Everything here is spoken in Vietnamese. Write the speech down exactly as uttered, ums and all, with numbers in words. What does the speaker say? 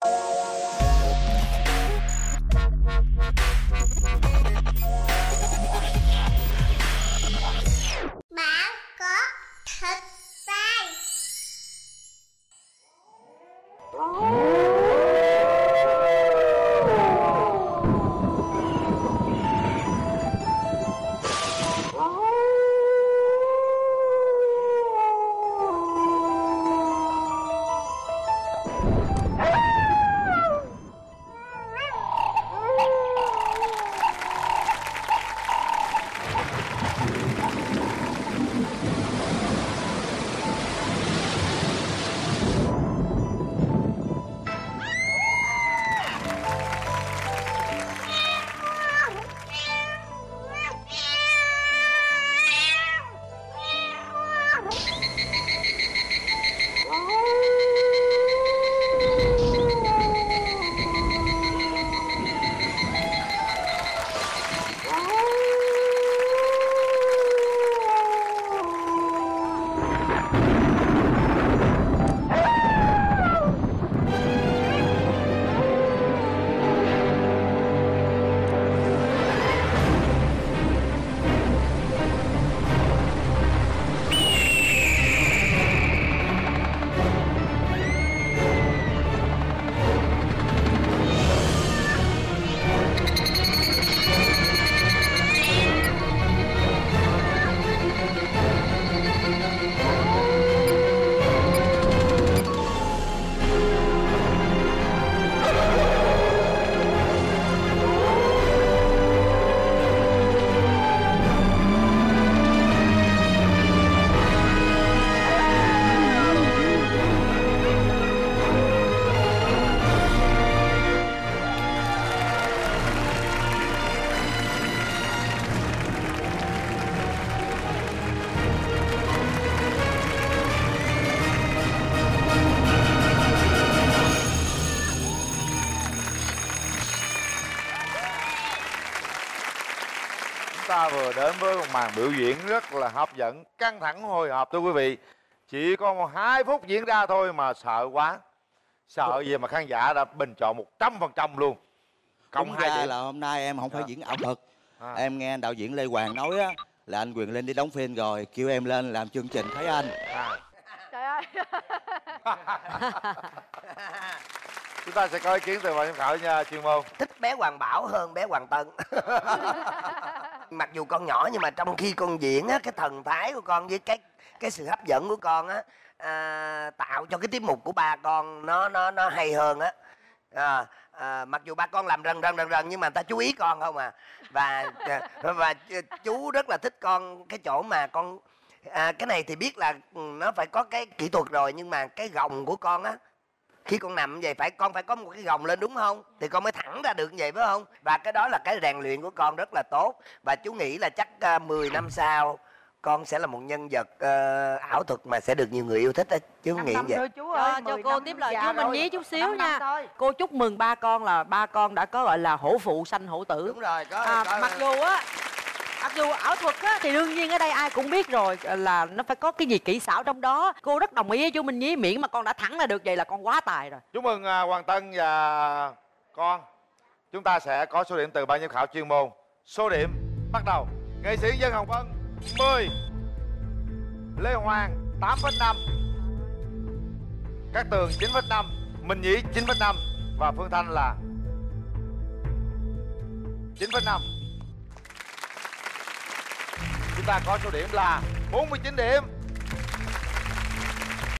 Bạn có thích vai. Ta vừa đến với một màn biểu diễn rất là hấp dẫn, căng thẳng hồi hộp thưa quý vị. Chỉ còn một hai phút diễn ra thôi mà sợ quá. Sợ gì mà khán giả đã bình chọn một trăm phần trăm luôn. Cộng hai điểm là hôm nay em không phải à. diễn ảo thuật à. Em nghe đạo diễn Lê Hoàng nói á là anh Quyền Linh đi đóng phim rồi, kêu em lên làm chương trình Thấy Anh à. Trời ơi. Chúng ta sẽ có ý kiến từ ban giám khảo nha, chuyên môn. Thích bé Hoàng Bảo hơn bé Hoàng Tân. Mặc dù con nhỏ nhưng mà trong khi con diễn á, cái thần thái của con với cái cái sự hấp dẫn của con á à, tạo cho cái tiết mục của ba con nó nó nó hay hơn á. À, à, mặc dù ba con làm rần rần rần rần nhưng mà người ta chú ý con không à. Và và chú rất là thích con cái chỗ mà con à, cái này thì biết là nó phải có cái kỹ thuật rồi, nhưng mà cái gồng của con á, khi con nằm vậy phải con phải có một cái gồng lên đúng không, thì con mới thẳng ra được như vậy phải không. Và cái đó là cái rèn luyện của con rất là tốt. Và chú nghĩ là chắc uh, mười năm sau con sẽ là một nhân vật uh, ảo thuật mà sẽ được nhiều người yêu thích đó. Chú nghĩ vậy thôi, chú ơi, cho cô tiếp lời chú Minh Nhí chút xíu nha. Thôi. Cô chúc mừng ba con là ba con đã có gọi là hổ phụ sanh hổ tử. Đúng rồi, có, à, có, mặc có. dù á mặc dù ảo thuật á thì đương nhiên ở đây ai cũng biết rồi là nó phải có cái gì kỹ xảo trong đó. Cô rất đồng ý với chú Minh Nhí, miễn mà con đã thẳng ra được vậy là con quá tài rồi. Chúc mừng uh, Hoàng Tân và con. Chúng ta sẽ có số điểm từ ban giám khảo chuyên môn. Số điểm bắt đầu. Nghệ sĩ Dân Hồng Vân mười, Lê Hoàng tám phẩy năm, Cát Tường chín phẩy năm, Minh Nhí chín phẩy năm và Phương Thanh là chín phẩy năm. Chúng ta có số điểm là bốn mươi chín điểm.